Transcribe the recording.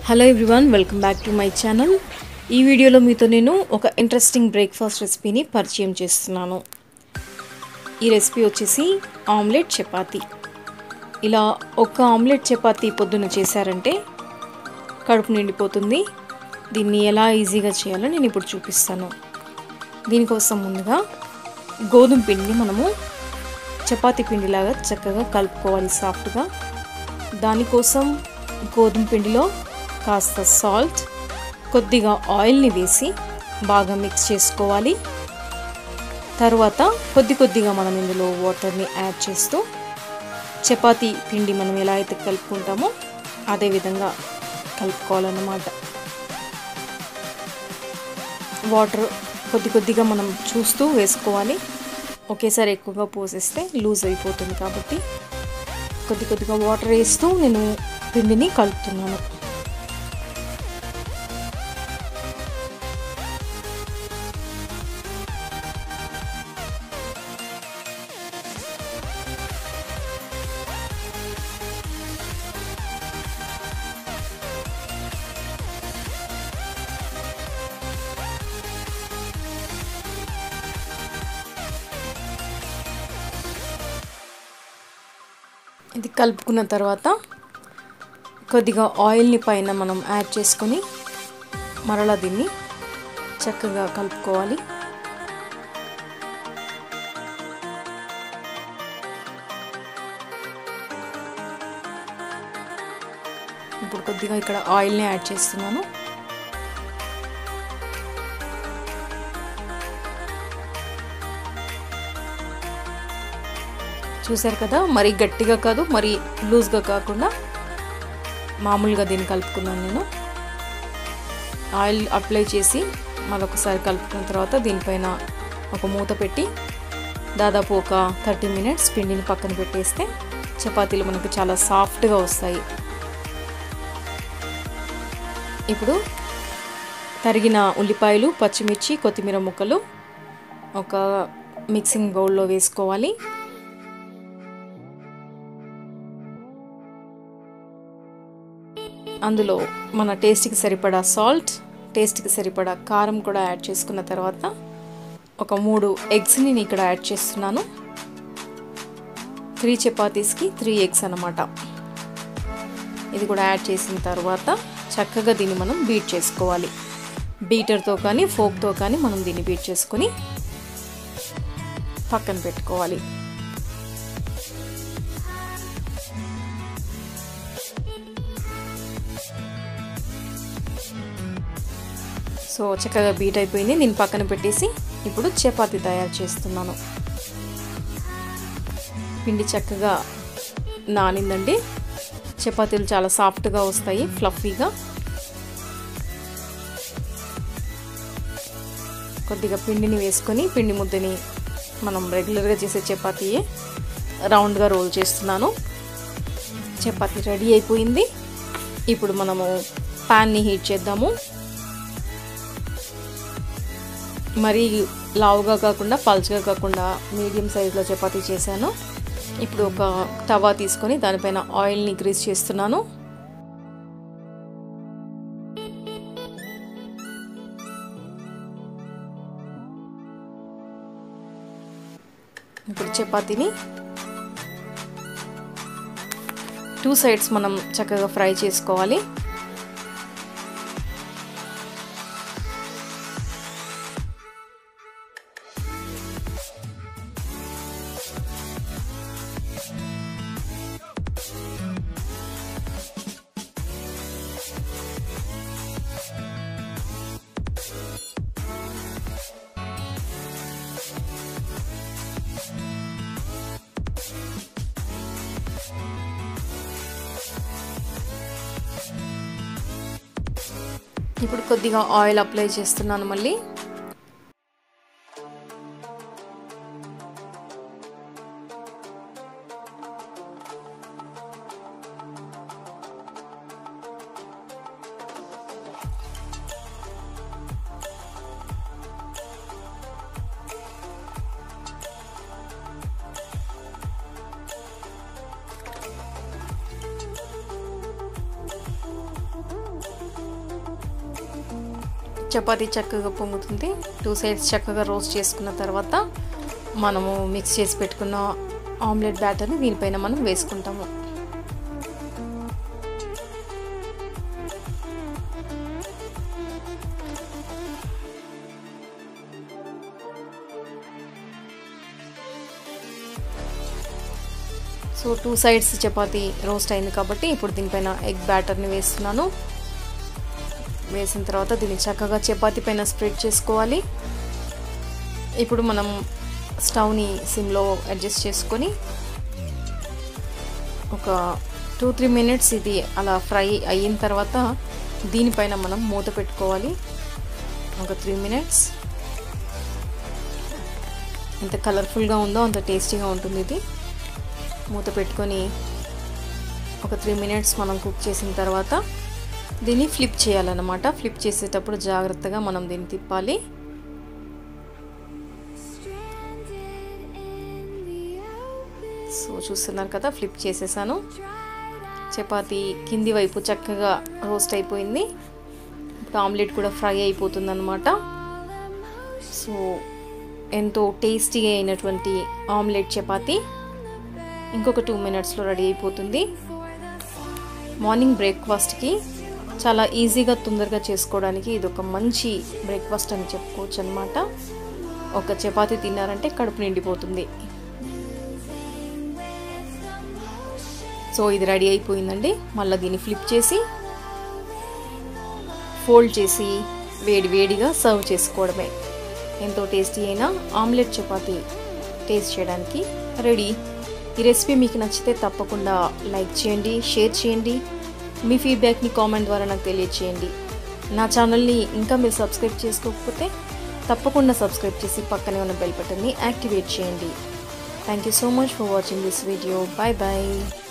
Hello everyone, welcome back to my channel. ఈ వీడియోలో మీతో నేను ఒక ఇంట్రెస్టింగ్ బ్రేక్ఫాస్ట్ రెసిపీని పరిచయం చేస్తున్నాను. ఈ రెసిపీ వచ్చేసి ఆమ్లెట్ చపాతీ. ఇలా ఒక ఆమ్లెట్ చపాతీ పొద్దున చేశారంటే కడుపు నిండిపోతుంది. దీన్ని ఎలా ఈజీగా చేయాలో నేను ఇప్పుడు చూపిస్తాను. దీనికోసం ముందుగా గోధుమ పిండిని మనము చపాతీ పిండిలాగా చక్కగా కలుపుకోవాలి సాఫ్ట్గా. దానికోసం గోధుమ పిండిలో కాస్త సాల్ట్, కొద్దిగా ఆయిల్ని వేసి బాగా మిక్స్ చేసుకోవాలి. తర్వాత కొద్దిగా మనం ఇందులో వాటర్ని యాడ్ చేస్తూ చపాతీ పిండి మనం ఎలా అయితే కలుపుకుంటామో అదే విధంగా కలుపుకోవాలన్నమాట. వాటర్ కొద్దిగా మనం చూస్తూ వేసుకోవాలి. ఒకేసారి ఎక్కువగా పోసేస్తే లూజ్ అయిపోతుంది కాబట్టి కొద్దిగా వాటర్ వేస్తూ నేను పిండిని కలుపుతున్నాను. ఇది కలుపుకున్న తర్వాత కొద్దిగా ఆయిల్ని పైన మనం యాడ్ చేసుకొని మరలా దీన్ని చక్కగా కలుపుకోవాలి. ఇప్పుడు కొద్దిగా ఇక్కడ ఆయిల్ని యాడ్ చేస్తున్నాను. చూసారు కదా, మరీ గట్టిగా కాదు, మరీ లూజ్గా కాకుండా మామూలుగా దీన్ని కలుపుకున్నాను నేను. ఆయిల్ అప్లై చేసి మరొకసారి కలుపుకున్న తర్వాత దీనిపైన ఒక మూత పెట్టి దాదాపు ఒక 30 మినిట్స్ పిండిని పక్కన పెట్టేస్తే చపాతీలు మనకు చాలా సాఫ్ట్గా వస్తాయి. ఇప్పుడు తరిగిన ఉల్లిపాయలు, పచ్చిమిర్చి, కొత్తిమీర ముక్కలు ఒక మిక్సింగ్ బౌల్లో వేసుకోవాలి. అందులో మన టేస్ట్కి సరిపడా సాల్ట్, టేస్ట్కి సరిపడా కారం కూడా యాడ్ చేసుకున్న తర్వాత ఒక 3 ఎగ్స్ని నేను ఇక్కడ యాడ్ చేస్తున్నాను. 3 చపాతీస్కి 3 ఎగ్స్ అన్నమాట. ఇది కూడా యాడ్ చేసిన తర్వాత చక్కగా దీన్ని మనం బీట్ చేసుకోవాలి. బీటర్తో కానీ ఫోక్తో కానీ మనం దీన్ని బీట్ చేసుకొని పక్కన పెట్టుకోవాలి. సో చక్కగా బీట్ అయిపోయింది. దీన్ని పక్కన పెట్టేసి ఇప్పుడు చపాతీ తయారు చేస్తున్నాను. పిండి చక్కగా నానిందండి. చపాతీలు చాలా సాఫ్ట్గా వస్తాయి, ఫ్లఫీగా. కొద్దిగా పిండిని వేసుకొని పిండి ముద్దని మనం రెగ్యులర్గా చేసే చపాతీయే రౌండ్గా రోల్ చేస్తున్నాను. చపాతీ రెడీ అయిపోయింది. ఇప్పుడు మనము ప్యాన్ని హీట్ చేద్దాము. మరీ లావుగా కాకుండా పల్చగా కాకుండా మీడియం సైజులో చపాతీ చేశాను. ఇప్పుడు ఒక తవా తీసుకొని దానిపైన ఆయిల్ని గ్రీస్ చేస్తున్నాను. ఇప్పుడు చపాతీని 2 సైడ్స్ మనం చక్కగా ఫ్రై చేసుకోవాలి. ఇప్పుడు కొద్దిగా ఆయిల్ అప్లై చేస్తున్నాను మళ్ళీ. చపాతీ చక్కగా పొంగుతుంది. 2 సైడ్స్ చక్కగా రోస్ట్ చేసుకున్న తర్వాత మనము మిక్స్ చేసి పెట్టుకున్న ఆమ్లెట్ బ్యాటర్ని దీనిపైన మనం వేసుకుంటాము. సో 2 సైడ్స్ చపాతీ రోస్ట్ అయింది కాబట్టి ఇప్పుడు దీనిపైన ఎగ్ బ్యాటర్ని వేస్తున్నాను. వేసిన తర్వాత దీన్ని చక్కగా చపాతీ పైన స్ప్రెడ్ చేసుకోవాలి. ఇప్పుడు మనం స్టవ్ని సిమ్లో అడ్జస్ట్ చేసుకొని ఒక 2-3 మినిట్స్ ఇది అలా ఫ్రై అయిన తర్వాత దీనిపైన మనం మూత పెట్టుకోవాలి. ఒక 3 మినిట్స్. ఎంత కలర్ఫుల్గా ఉందో అంత టేస్టీగా ఉంటుంది ఇది. మూత పెట్టుకొని ఒక 3 మినిట్స్ మనం కుక్ చేసిన తర్వాత దీన్ని ఫ్లిప్ చేయాలన్నమాట. ఫ్లిప్ చేసేటప్పుడు జాగ్రత్తగా మనం దీన్ని తిప్పాలి. సో చూస్తున్నారు కదా, ఫ్లిప్ చేసేసాను. చపాతీ కింది వైపు చక్కగా రోస్ట్ అయిపోయింది. ఇప్పుడు ఆమ్లెట్ కూడా ఫ్రై అయిపోతుంది అన్నమాట. సో ఎంతో టేస్టీగా అయినటువంటి ఆమ్లెట్ చపాతీ ఇంకొక 2 మినిట్స్లో రెడీ అయిపోతుంది. మార్నింగ్ బ్రేక్ఫాస్ట్కి చాలా ఈజీగా తొందరగా చేసుకోవడానికి ఇది ఒక మంచి బ్రేక్ఫాస్ట్ అని చెప్పుకోవచ్చు అన్నమాట. ఒక చపాతీ తిన్నారంటే కడుపు నిండిపోతుంది. సో ఇది రెడీ అయిపోయిందండి. మళ్ళీ దీన్ని ఫ్లిప్ చేసి ఫోల్డ్ చేసి వేడిగా సర్వ్ చేసుకోవడమే. ఎంతో టేస్టీ అయిన ఆమ్లెట్ చపాతీ టేస్ట్ చేయడానికి రెడీ. ఈ రెసిపీ మీకు నచ్చితే తప్పకుండా లైక్ చేయండి, షేర్ చేయండి. మీ ఫీడ్బ్యాక్ని కామెంట్ ద్వారా నాకు తెలియచేయండి. నా ఛానల్ని ఇంకా మీరు సబ్స్క్రైబ్ చేసుకోకపోతే తప్పకుండా సబ్స్క్రైబ్ చేసి పక్కనే ఉన్న బెల్ బటన్ని యాక్టివేట్ చేయండి. Thank you so much for watching this video. Bye bye.